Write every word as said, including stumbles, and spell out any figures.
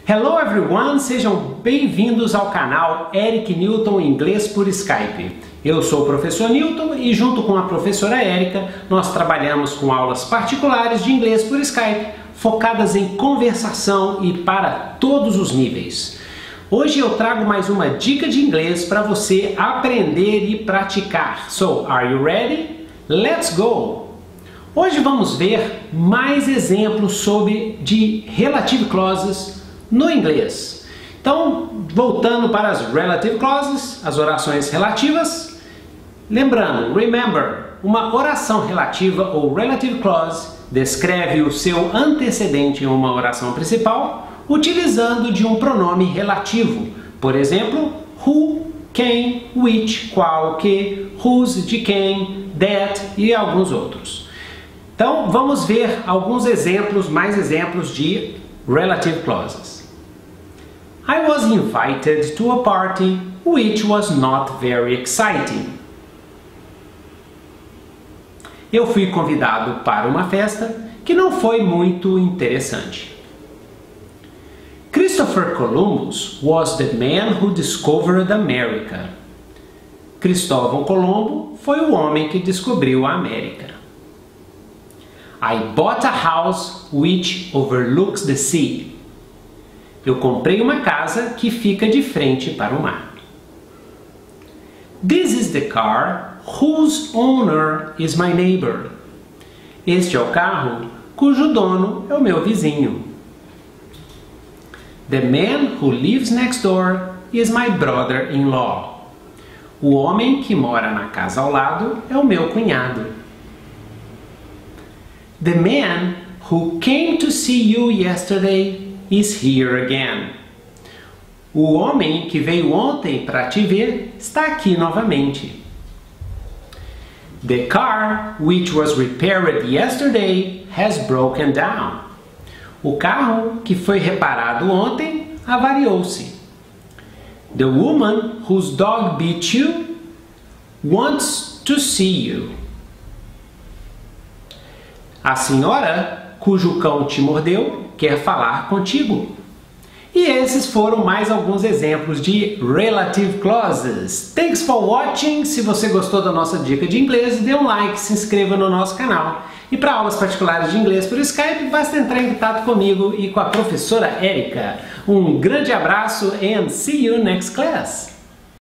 Hello everyone, sejam bem-vindos ao canal Eric Newton Inglês por Skype. Eu sou o professor Newton e junto com a professora Érica nós trabalhamos com aulas particulares de inglês por Skype, focadas em conversação e para todos os níveis. Hoje eu trago mais uma dica de inglês para você aprender e praticar. So, are you ready? Let's go! Hoje vamos ver mais exemplos sobre de relative clauses no inglês. Então, voltando para as relative clauses, as orações relativas, lembrando, remember, uma oração relativa ou relative clause descreve o seu antecedente em uma oração principal utilizando de um pronome relativo. Por exemplo, who, quem, which, qual, que, whose, de quem, that e alguns outros. Então, vamos ver alguns exemplos, mais exemplos de relative clauses. I was invited to a party which was not very exciting. Eu fui convidado para uma festa que não foi muito interessante. Christopher Columbus was the man who discovered America. Cristóvão Colombo foi o homem que descobriu a América. I bought a house which overlooks the sea. Eu comprei uma casa que fica de frente para o mar. This is the car whose owner is my neighbor. Este é o carro cujo dono é o meu vizinho. The man who lives next door is my brother-in-law. O homem que mora na casa ao lado é o meu cunhado. The man who came to see you yesterday is here again. O homem que veio ontem para te ver está aqui novamente. The car which was repaired yesterday has broken down. O carro que foi reparado ontem avariou-se. The woman whose dog bit you wants to see you. A senhora cujo cão te mordeu quer falar contigo. E esses foram mais alguns exemplos de relative clauses. Thanks for watching. Se você gostou da nossa dica de inglês, dê um like, se inscreva no nosso canal. E para aulas particulares de inglês por Skype, basta entrar em contato comigo e com a professora Érica. Um grande abraço and see you next class!